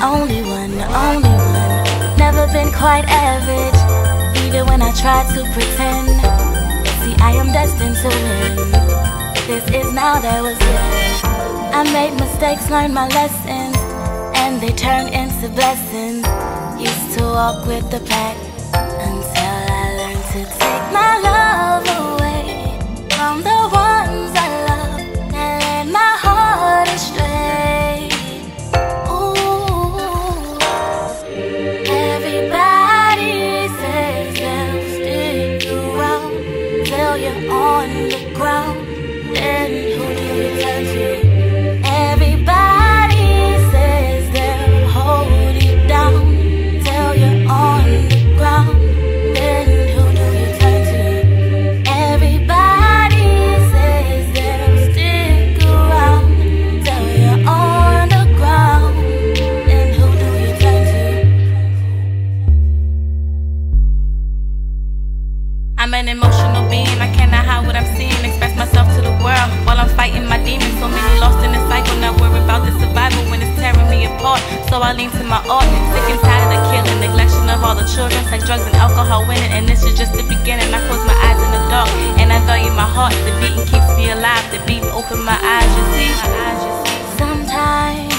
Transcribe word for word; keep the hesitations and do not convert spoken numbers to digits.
only one, the only one. Never been quite average, even when I tried to pretend. See, I am destined to win. This is now, there was then. I made mistakes, learned my lessons, and they turned into blessings. Used to walk with the pack until I learned to take my love away from the ones I love and led my heart astray. Ooh, everybody says they'll stick around till you're on the ground. Then who do you turn to? Everybody says they'll hold you down till you're on the ground. Then who do you turn to? Everybody says they'll stick around till you're on the ground. Then who do you turn to? I'm an emotional being, I cannot hide what I'm seeing. Express myself to the world while I'm fighting my demons. So many lost in the cycle, not worried about the survival when it's tearing me apart. So I lean to my art, sick and tired of the killing, neglection of all the children, sex, drugs, and alcohol winning. And this is just the beginning. I close my eyes in the dark, and I value my heart. The beating keeps me alive, the beat open my eyes, you see. Sometimes